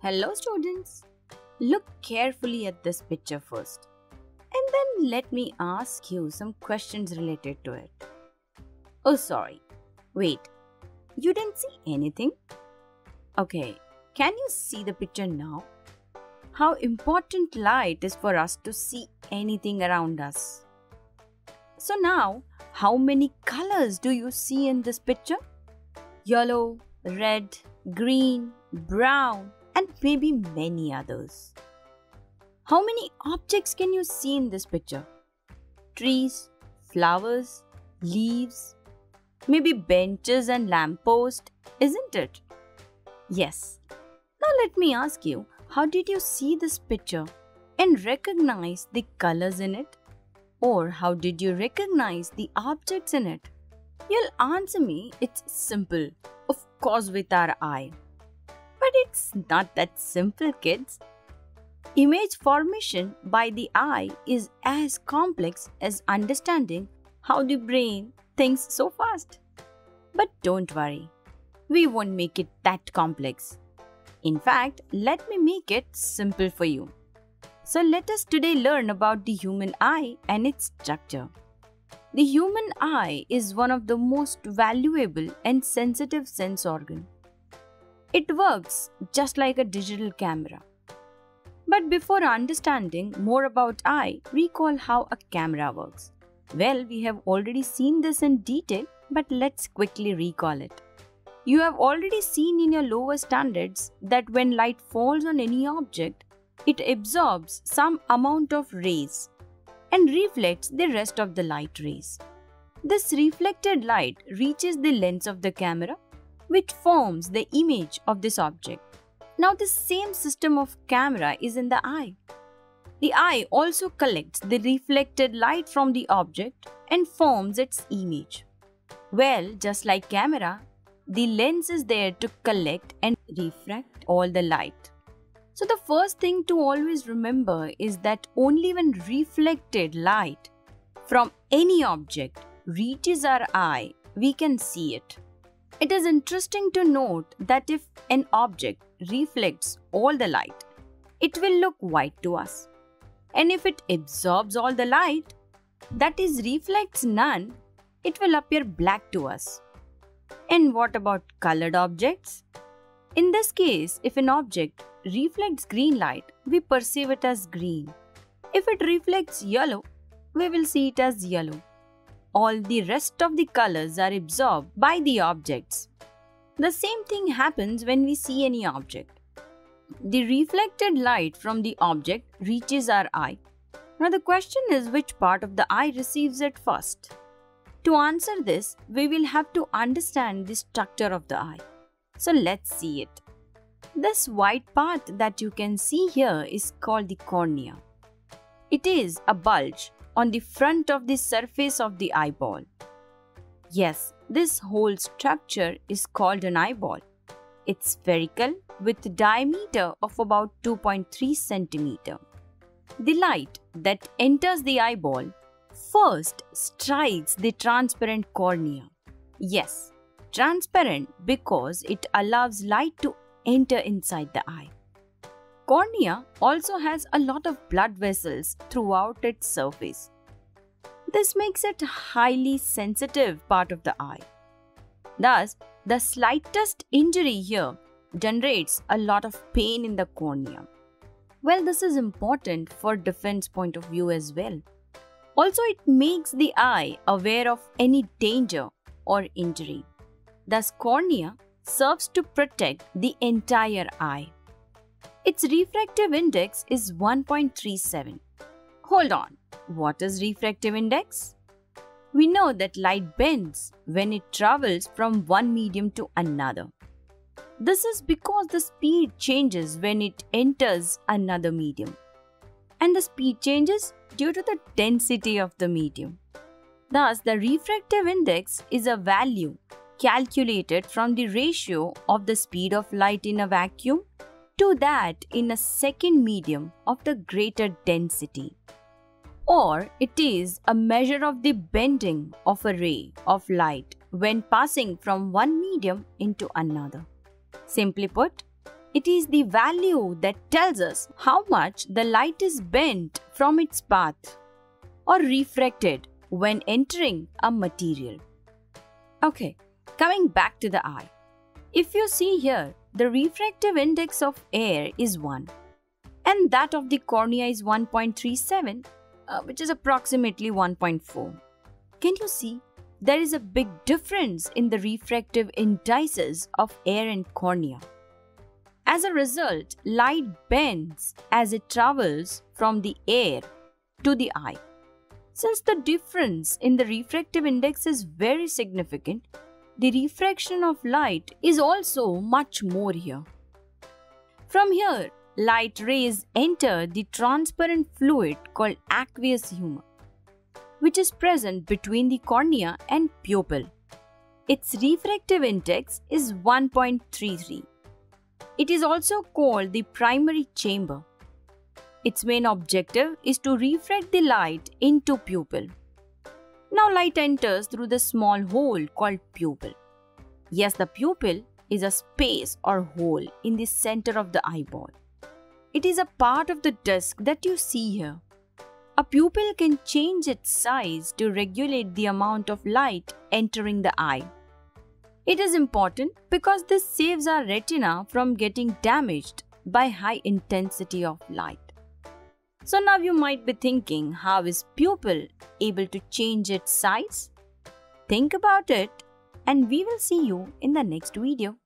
Hello students, look carefully at this picture first and then let me ask you some questions related to it. Oh sorry, wait, you didn't see anything? Okay, can you see the picture now? How important light is for us to see anything around us. So now, how many colors do you see in this picture? Yellow, red, green, brown, and maybe many others. How many objects can you see in this picture? Trees, flowers, leaves, maybe benches and lampposts, isn't it? Yes. Now let me ask you, how did you see this picture and recognize the colors in it? Or how did you recognize the objects in it? You'll answer me, it's simple, of course with our eye. But it's not that simple, kids. Image formation by the eye is as complex as understanding how the brain thinks so fast. But don't worry, we won't make it that complex. In fact, let me make it simple for you. So let us today learn about the human eye and its structure. The human eye is one of the most valuable and sensitive sense organs. It works just like a digital camera. But before understanding more about eye, recall how a camera works. Well, we have already seen this in detail, but let's quickly recall it. You have already seen in your lower standards that when light falls on any object, it absorbs some amount of rays and reflects the rest of the light rays. This reflected light reaches the lens of the camera, which forms the image of this object. Now the same system of camera is in the eye. The eye also collects the reflected light from the object and forms its image. Well, just like camera, the lens is there to collect and refract all the light. So the first thing to always remember is that only when reflected light from any object reaches our eye, we can see it. It is interesting to note that if an object reflects all the light, it will look white to us. And if it absorbs all the light, that is reflects none, it will appear black to us. And what about colored objects? In this case, if an object reflects green light, we perceive it as green. If it reflects yellow, we will see it as yellow. All the rest of the colors are absorbed by the objects. The same thing happens when we see any object. The reflected light from the object reaches our eye. Now the question is which part of the eye receives it first. To answer this, we will have to understand the structure of the eye. So let's see it. This white part that you can see here is called the cornea. It is a bulge on the front of the surface of the eyeball. Yes, this whole structure is called an eyeball. It's spherical with a diameter of about 2.3 cm. The light that enters the eyeball first strikes the transparent cornea. Yes, transparent because it allows light to enter inside the eye. Cornea also has a lot of blood vessels throughout its surface. This makes it a highly sensitive part of the eye. Thus, the slightest injury here generates a lot of pain in the cornea. Well, this is important for defense point of view as well. Also, it makes the eye aware of any danger or injury. Thus, cornea serves to protect the entire eye. Its refractive index is 1.37. Hold on, what is refractive index? We know that light bends when it travels from one medium to another. This is because the speed changes when it enters another medium. And the speed changes due to the density of the medium. Thus, the refractive index is a value calculated from the ratio of the speed of light in a vacuum to that in a second medium of the greater density. Or it is a measure of the bending of a ray of light when passing from one medium into another. Simply put, It is the value that tells us how much the light is bent from its path or refracted when entering a material. Okay, coming back to the eye. If you see here, the refractive index of air is 1 and that of the cornea is 1.37, which is approximately 1.4. Can you see? There is a big difference in the refractive indices of air and cornea. As a result, light bends as it travels from the air to the eye. Since the difference in the refractive index is very significant, the refraction of light is also much more here. From here, light rays enter the transparent fluid called aqueous humor, which is present between the cornea and pupil. Its refractive index is 1.33. It is also called the primary chamber. Its main objective is to refract the light into pupil. Now light enters through the small hole called pupil. Yes, the pupil is a space or hole in the center of the eyeball. It is a part of the disc that you see here. A pupil can change its size to regulate the amount of light entering the eye. It is important because this saves our retina from getting damaged by high intensity of light. So now you might be thinking, how is pupil able to change its size? Think about it and we will see you in the next video.